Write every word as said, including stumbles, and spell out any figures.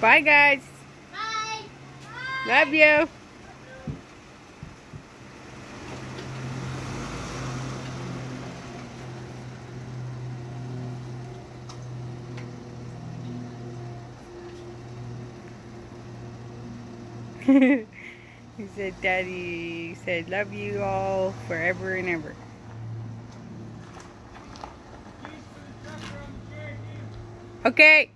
Bye, guys. Bye. Bye. Love you. He said, Daddy said, love you all forever and ever. Okay.